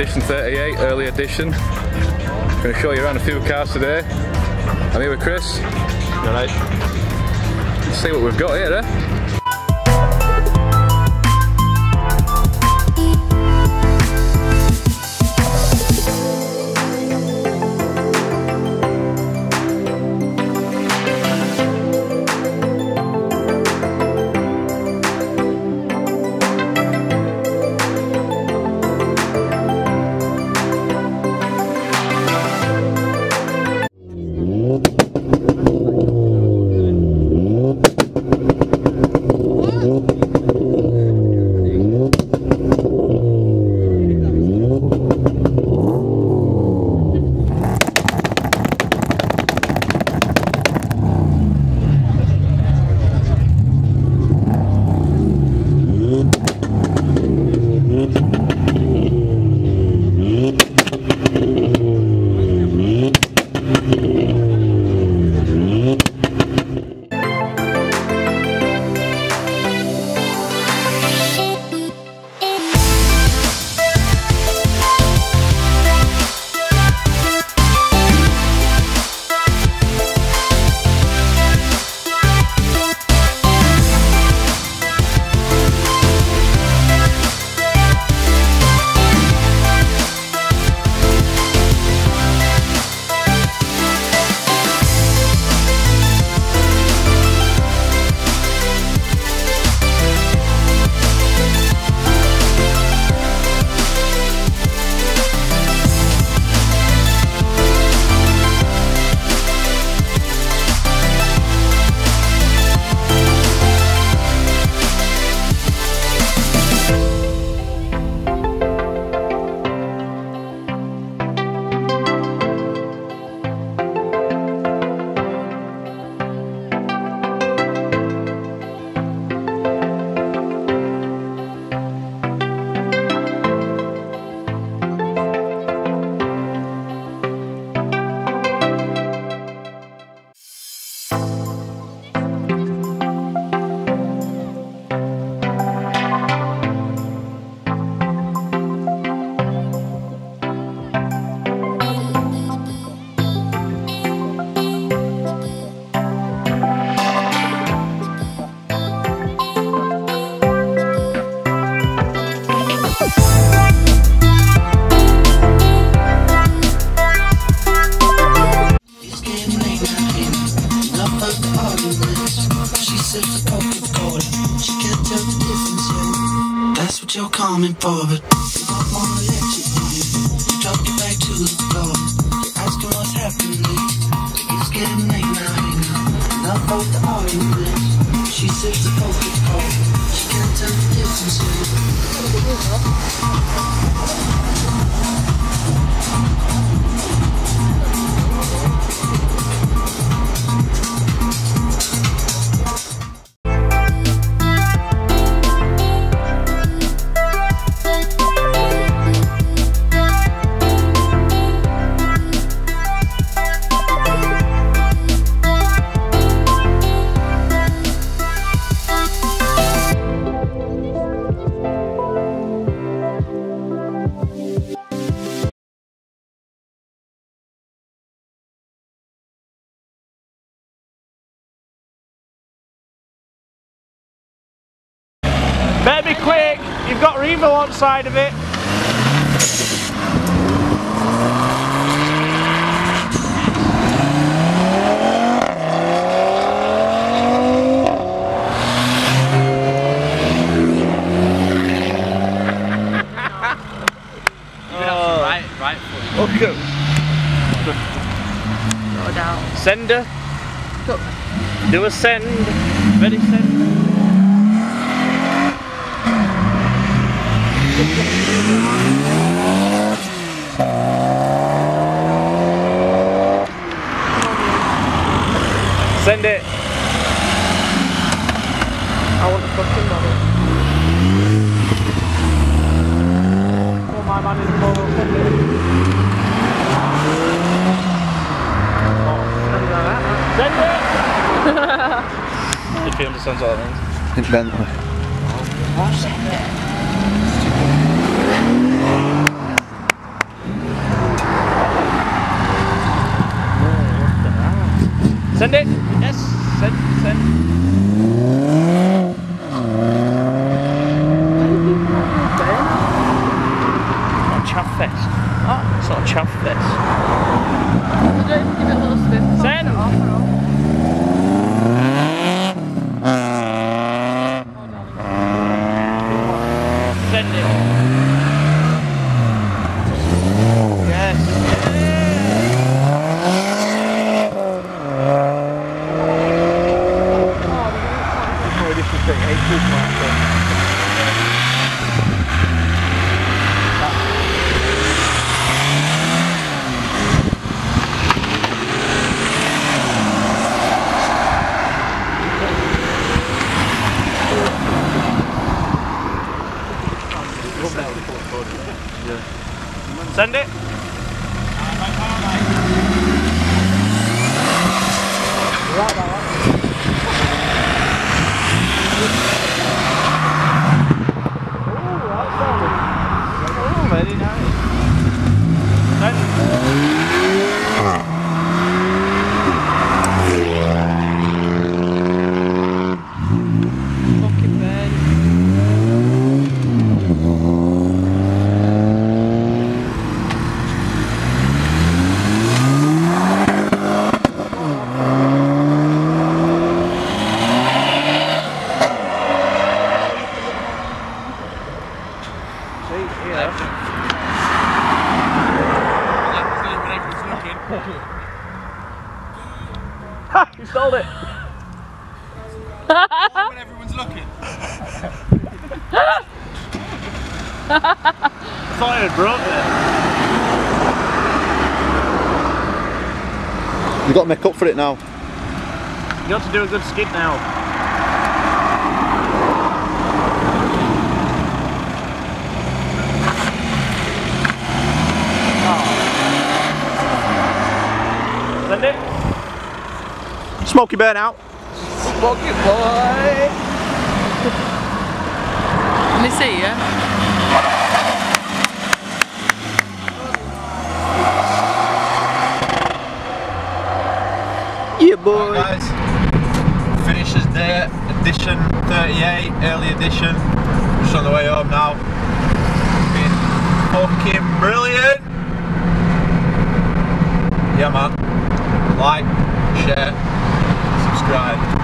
E38 Early Edition. I'm going to show you around a few cars today. I'm here with Chris. Alright. Let's see what we've got here, eh? That's what you're coming for, but I wanna let you in. You drop it back to the floor. You're asking what's happening. It's getting late now. Enough of the argument. She says the focus call. She can't tell the difference. Better be quick, you've got Revo on side of it. Right foot. Okay. Go down. Sender. Go. Do a send. Ready, send. Send it. I want the fucking model. Oh, my man is more send it. Send it! If you understand what that means. It's Bentley. Send it. Send it. Yes. Send. Not chaff fest. Oh, it's not chaff fest. Send. Send it. Yes. Send it. Oh, very nice. Send. Fucking bad. Ha! You stole it! When everyone's looking. I thought I had broke it. You've got to make up for it now. You got to do a good skid now. Send it. Smoky burn out. Smoky boy. Let me see, yeah? Yeah, boy. Right, guys, finisher's day, edition 38, early edition. Just on the way home now. Been fucking brilliant. Yeah, man. Like, share, subscribe.